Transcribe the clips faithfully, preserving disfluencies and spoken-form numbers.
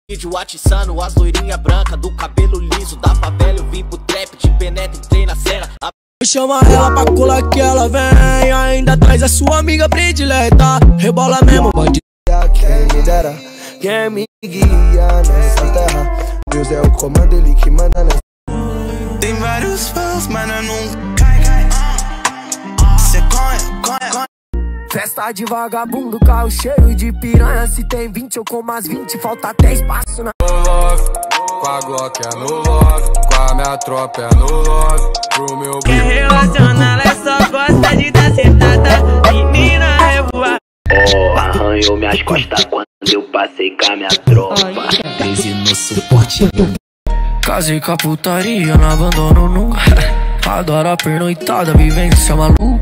Vídeo atiçando as loirinha branca do cabelo liso da favela. Eu vim pro trap, te penetra, entrei na cena. Chama ela pra colar que ela vem. Ainda traz a sua amiga predileta. Rebola mesmo, bandido. Quem me dera, quem me guia nessa terra. Deus é o comando, ele que manda nessa. Tem vários fãs, mas eu não cai, cai. Cê conha, conha, conha. Festa de vagabundo, carro cheio de piranha. Se tem vinte eu como as vinte, falta até espaço na... No love, com a Glock é no love, com a minha tropa é no love, pro meu... Quem relaciona, ela só gosta de dar sentada. Menina revoar. Oh, arranhou minhas costas quando eu passei com a minha tropa. treze no suporte. Casei com a putaria, não abandono nunca. Adoro a pernoitada, vivência maluca.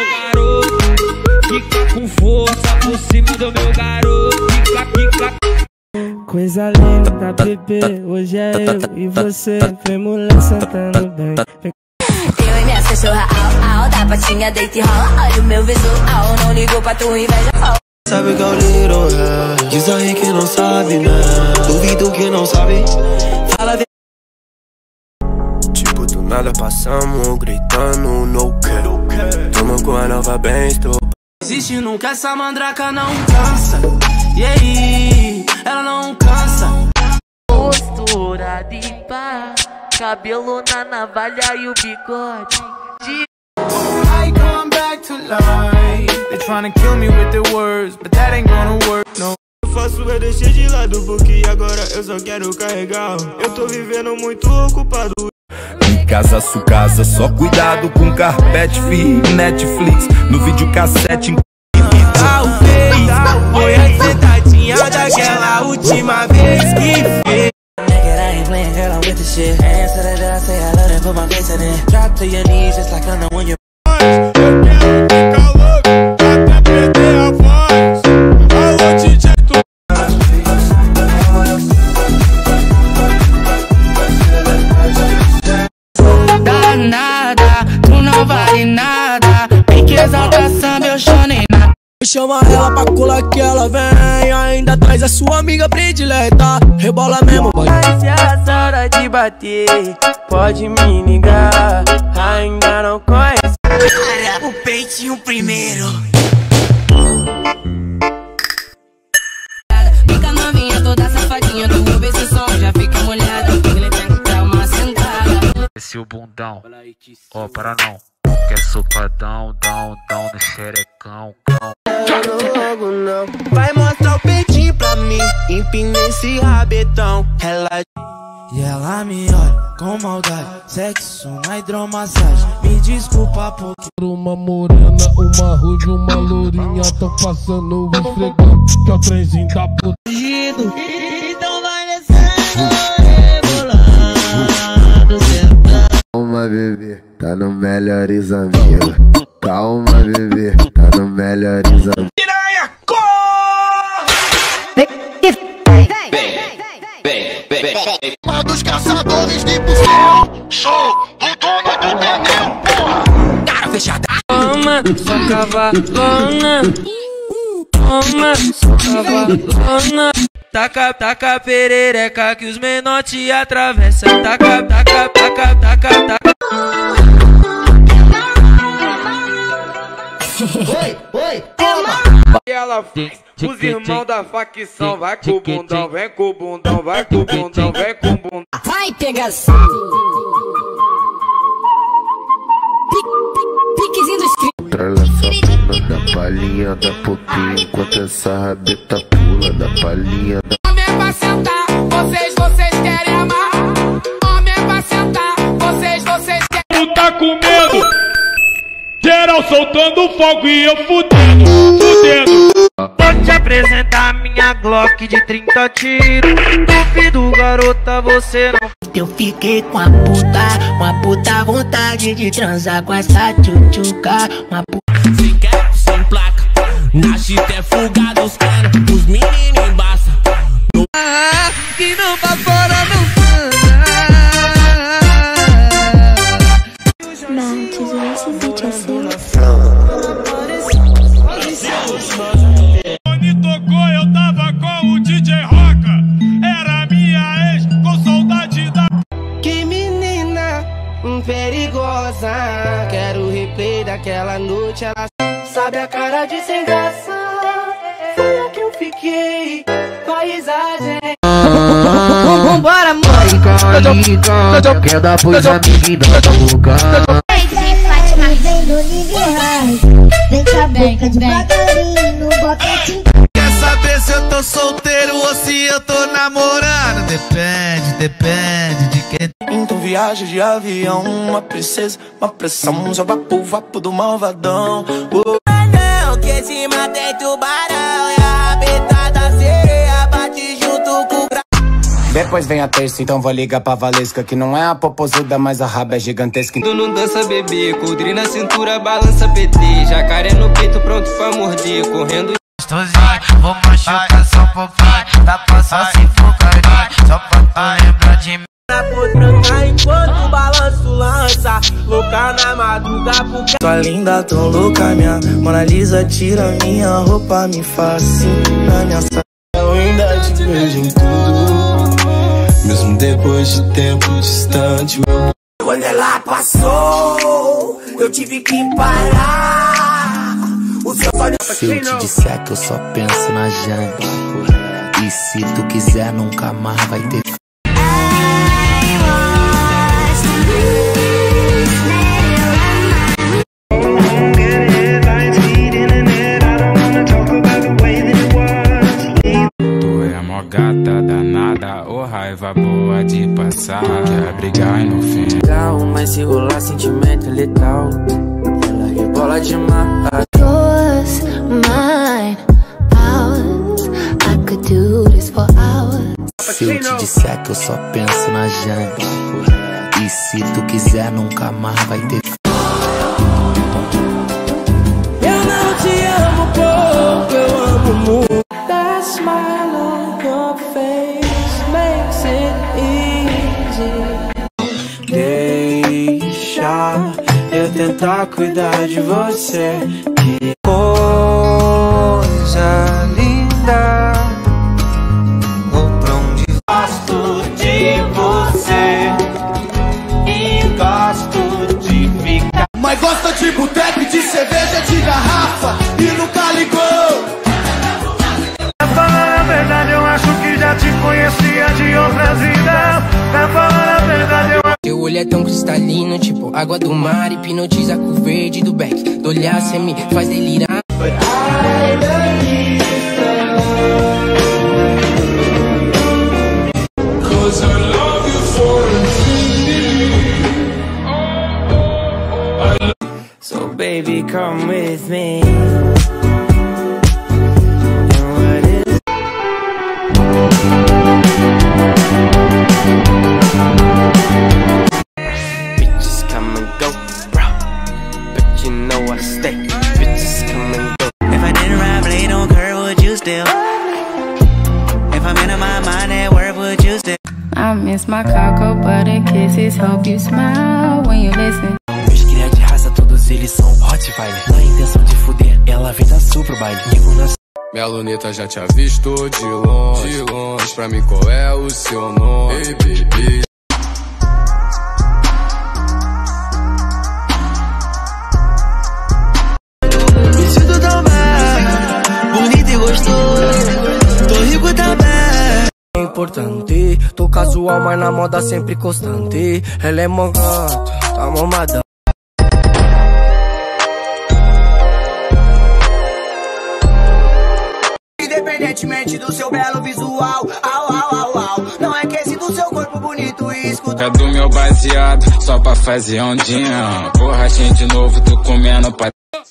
Fica com força por cima do meu garoto. Fica, fica. Coisa linda, bebê, hoje é eu e você. Vem mulher sentando bem. Eu e minha cachorra, au, au, da patinha deita e rola. Olha o meu visual, não ligou pra tu inveja falsa. Sabe que é o little é. Diz aí que não sabe, né? Duvido que não sabe. Fala de... Tipo, do nada passamos gritando no que. Tamo com a nova bem, estou. Existe nunca, essa mandraca não cansa. E aí, ela não cansa. Postura de pá, cabelo na navalha e o bigode de... I come back to life. They tryna kill me with their words, but that ain't gonna work, no. Eu faço é deixar de lado porque agora eu só quero carregar. Eu tô vivendo muito ocupado. Em casa, su casa, só cuidado com carpete, fi, Netflix, no videocassete. Talvez foi a sentadinha daquela última vez que fez. Drop to your knees just like I know when you're... Eu quero ficar louco até perder a voz. Alô, D J, tu... Danada, tu não vale nada. Tem que exaltar samba, eu chorei na... Chama ela pra colar que ela vem. Ainda traz a sua amiga predileta. Rebola mesmo, Mas se a hora de bater, pode me ligar. Ainda não conhece O peitinho primeiro. Fica novinha, toda safadinha. Tu ouve esse som, já fica molhada. Ele tem que dar uma sentada. Esse é o bundão, ó, oh, para não. Quer socadão, dão, dão no xerecão, cão. Logo não. Vai mostrar o peitinho pra mim. Empina esse rabetão. Ela... E ela me olha com maldade. Sexo na hidromassagem. Me desculpa porque uma morena, uma ruiva, uma lourinha. Tô passando, esfregando, que é o trenzinho da puta. então vai descendo, rebolando, sentando. Calma, bebê, tá no melhores amigos. Calma, bebê, tá no melhores amigos. Piranha, cor! Vem, vem, vem, vem, vem. Uma dos caçadores de bucel. Sou o dono do tempo, porra. Cara fechada. Toma, só cavalona. Toma, só cavalona. Taca, taca perereca que os menor te atravessam. Taca, taca, taca, taca, taca. Oi, oi, toma. E ela faz, os irmãos da facção. Vai com o bundão, vem com o bundão, vai com o bundão, vem com o bundão. Vai, pegação. Piquezinho do script. Da palhinha da popinha, enquanto essa rabeta pula da palhinha da... Homem pra sentar, vocês, vocês querem amar. Homem pra sentar, vocês, vocês querem... Tu tá com medo? Geral soltando fogo e eu fudendo, fudendo. Vou te apresentar minha Glock de trinta tiros. Duvido, garota, você não... Eu fiquei com a puta, uma puta vontade de transar com essa tchutchuca. Uma puta... Sem quer, sem placa. Na chita é fugado, os caras, os meninos embaça. Ah, que não pra fora não Quando tocou eu tava com o D J Roca. Era aquela noite ela sabe a cara de sem graça. Foi a que eu fiquei com a risada. Vambora, mãe. Quer dar pros amigos e dá pra bugar. Vem cá, boca devagarinho no boquete. Quer saber se eu tô solteiro ou se eu tô namorando? Depende, depende de quem. Então viagem de avião, uma princesa, uma pressão, joga pro vapo do malvadão. Oh. Não, que se mantém tubarão, e a rabeta da sereia bate junto com o gra... Depois vem a terça, então vou ligar pra Valesca, que não é a popozuda, mas a raba é gigantesca. Tu não dança, bebê, coldre na cintura, balança P T, jacaré no peito, pronto pra morder, correndo. Gostosinho, vou machucar só um pouquinho, dá pra só se focar, só pra tu lembrar de mim. Na potranca enquanto o balanço lança, louca na madruga porque tua linda tão louca, minha Mona Lisa tira minha roupa, me fascina, minha saia. Eu ainda te vejo em tudo, mesmo depois de tempo distante, meu. Quando ela passou, eu tive que parar. O seu olho... Se eu te disser que eu só penso na janta, e se tu quiser nunca mais vai ter. Gata danada, ô oh, raiva boa de passar. Quer brigar e no fim legal, mas se rolar sentimento é letal. Ela rebola demais. Yours, mine, ours. I could do this for hours. Se eu te disser que eu só penso na janta, e se tu quiser nunca mais vai ter. Eu não te amo pouco, eu amo muito. That smile on your face makes it easy. Deixa eu tentar cuidar de você. Que coisa linda. Vou pra onde gosto de você e gosto de ficar. Mas gosta de boteco, de cerveja, de garrafa e nunca ligou. Pra falar a verdade, eu acho que já te conhecia de outras vidas. Pra falar a verdade, eu acho. Teu olho é tão cristalino, tipo água do mar, hipnotiza com o verde do Beck. Do olhar cê me faz delirar. So baby, come with me. Bitches come and go, bro, but you know I stay. Bitches come and go. If I didn't ride blade on curve, would you still? If I'm in my mind at work, would you still? I miss my cocoa butter kisses, hope you smile when you listen. Meus cria de raça, todos eles são Rottweiler. Na intenção de fuder, ela vem da sul pro baile. Minha luneta já te avistou de longe, de longe. Pra mim qual é o seu nome? Ei, baby. Me sinto tão bem, bonito e gostoso. Tô rico também. É importante, tô casual, mas na moda sempre constante. Ela é mó gata, tá mamadão. Independentemente do seu belo visual, au, au, au, au. Não é que esse do seu corpo bonito e escuta. É do meu baseado, só pra fazer ondinha. Borrachinha de novo, tô comendo pra...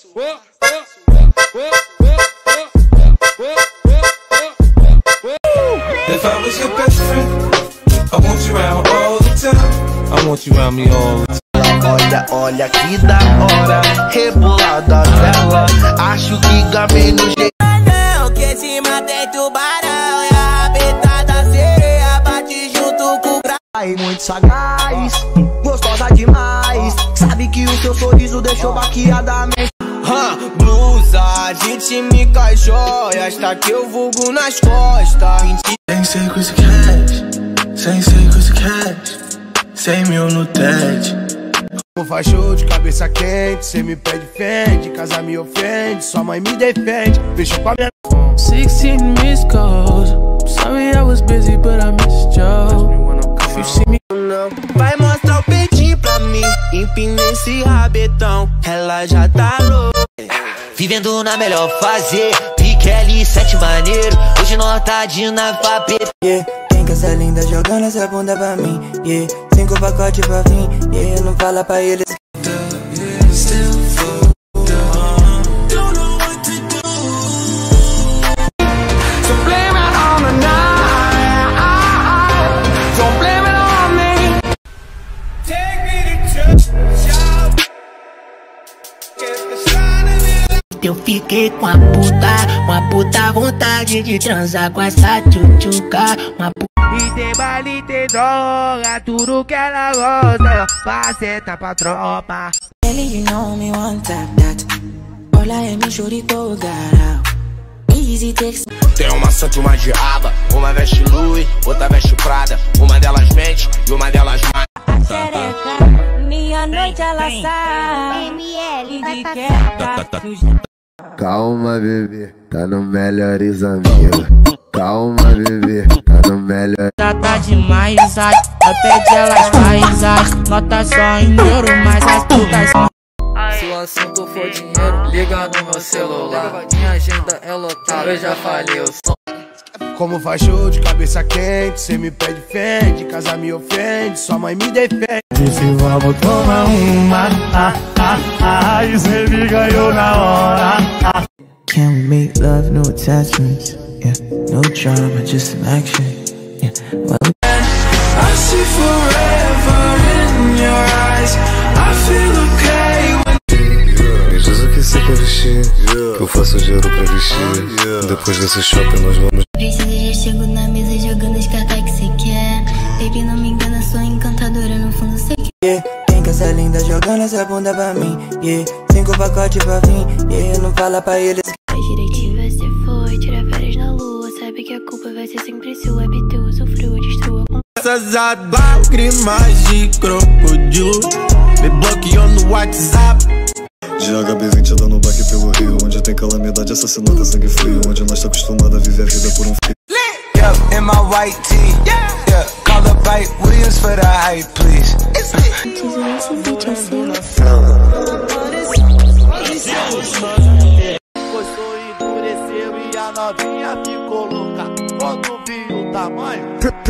If I was your best friend, I want you around all the time. I want you around me all the time. Olha, olha que da hora, rebolada dela. Acho que gamei no jeito. Não, que se mantém tubarão, e a rabeta da sereia bate junto com o gra... Aí muito sagaz, gostosa demais. Sabe que o seu sorriso deixou baqueada a mente. Huh, blusa, de time com as joias, tá que eu vulgo nas costas. Sem ser com esse cash, sem ser com esse cash, cem mil no T E D. Como faz show de cabeça quente, cê me pede fende, casa me ofende, sua mãe me defende, fecha com a minha. Sixteen missed calls. Sorry I was busy, but I missed you. If you see me, vai mostrar o peitinho pra mim, empina esse rabetão, ela já tá louca. Vivendo na melhor fase, pique L sete maneiro, hoje nós tá de nave pra P. Yeah, quem quer ser linda jogando essa bunda pra mim, yeah. Cinco pacotes pra vir, yeah, não fala pra eles. Eu fiquei com a puta, uma puta vontade de transar com essa tchutchuca, uma puta. E tem baile, tem droga, tudo que ela gosta, faceta pra tropa. Really, you know me one tap that. All I am is chorico, garau. Easy takes. Tem uma santa e uma diaba, uma veste Louis, outra veste Prada. Uma delas mente e uma delas mata. A xereca, minha noite ela sai. M L, vai passar. Calma, bebê, tá no Melhores Amigos. Calma, bebê, tá no melhor. Tá, tá demais, ai. Até elas faz, nota só em euro, mas as putas são. Se o assunto for dinheiro, liga no meu celular. Minha agenda é lotada, eu já falei, eu sou. Como faz show de cabeça quente, cê me pede fende, casa me ofende, sua mãe me defende. Disse vamos tomar uma, ah, ah, ah, e cê me ganhou na hora. Ah. Can we make love, no attachments, yeah. No drama, just some action, yeah. Well, I see forever in your eyes. I feel okay when... Me diz o que cê quer vestir, que eu faço dinheiro pra vestir. Depois desse shopping nós vamos. Precisa, já chego na mesa jogando as cartas que cê quer. Baby, não me engana, sou encantadora, no fundo cê quer. Yeah, quem quer ser linda jogando essa bunda pra mim, yeah. Cinco pacotes pra vir, yeah, não fala pra eles. A diretiva cê foi, tira férias na lua. Sabe que a culpa vai ser sempre sua, habitua, sofreu, destrua. Essas lágrimas de crocodilo me bloqueou no WhatsApp. G H B vinte dando baque pelo rio, onde tem calamidade, assassinato, sangue frio, onde nós tá acostumado a viver a vida por um fio. Yeah, in my white tee, yeah, yeah. Call up White Williams for the hype, please. Coçou, endureceu e a novinha ficou louca quando viu o tamanho.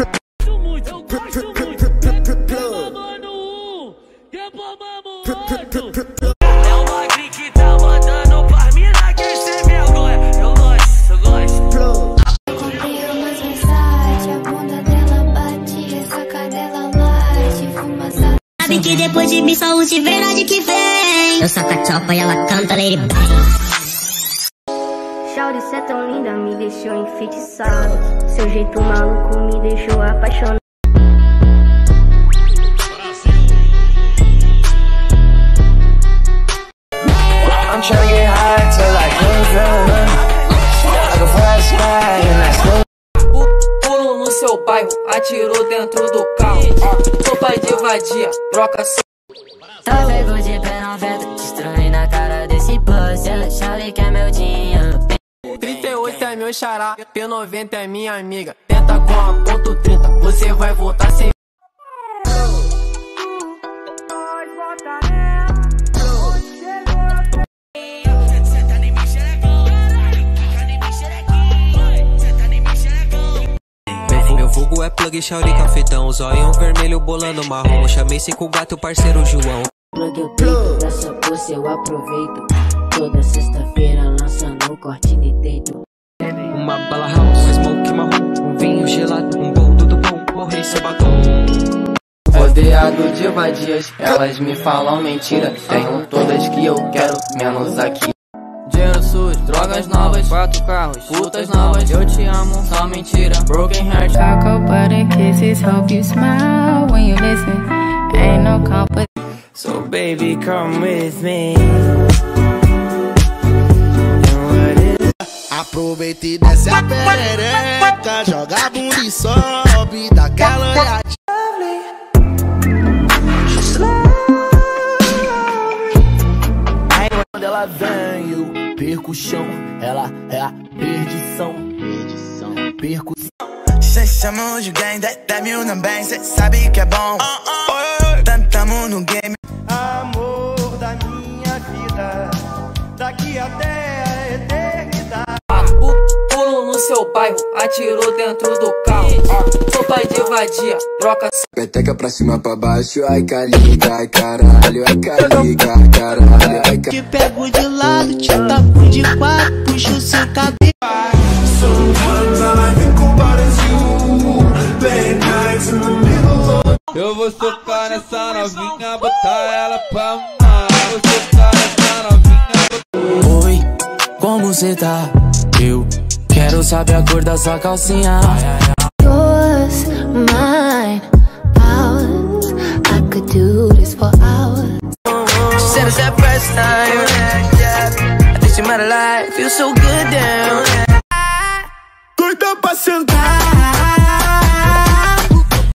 É o Magri que tá mandando pra mina que sem vergonha. Eu gosto, eu gosto. Comprei umas Versace, a bunda dela bate, essa cadela late, fumaça. Sabe que depois de mim só os de verdade que vem. Eu saco a chopa e ela canta Lady Bang. Shawty, cê é tão linda, me deixou enfeitiçado. Seu jeito maluco me deixou apaixonado. I'm tryna get high till I can't feel like a flashlight and I still. Pulo no seu bairro, atirou dentro do carro. Tô pai de vadia, troca só. Só pego de pé na veta, destruindo na cara desse pussy. Ela sabe que é meu dinheiro. trinta e oito é meu xará, P noventa é minha amiga. Tenta com a ponto trinta, você vai voltar sem. Meu vulgo é plug, shawty, cafetão. Zóio vermelho, bolando marrom. Chamei cinco gato, parceiro João. Plug eu peito, dessa pussy eu aproveito. Toda sexta-feira lançando um corte de dedo. Uma bala house, um smoke marrom. Um vinho gelado, um bom tudo bom. Morrer seu batom. Rodeado de vadias, elas me falam mentira. Tenho todas que eu quero, menos aqui. Dinheiro sujo, drogas novas, quatro carros, putas novas. Eu te amo, só mentira. Broken heart. Cocoa butter kisses, hope you smile when you listen. Ain't no competition. So baby, come with me. Aproveita e desce a perereca, joga a bunda e sobe, daquela olhadinha. ela vem, eu perco o chão. Ela é a perdição. Percussão. Cê chamou de gang, dez mil também, cê sabe que é bom. Tamo no game. Amor da minha vida, daqui até a eternidade. Pulo no seu bairro, atirou dentro do carro. Tô pai de vadia, troca. Peteca pra cima, pra baixo, ai caliga, ai caralho, ai caliga, caralho, ai ca... Te pego de lado, te taco de quatro, puxo seu cabelo. Eu vou socar nessa novinha, botar ela pra amar. Eu vou socar nessa novinha. Oi, como cê tá? Eu quero saber a cor da sua calcinha. Yours, mine, ours. I could do this for hours. She said it's that first time. I think she might have lied. Feel so good down. Doida pra sentar.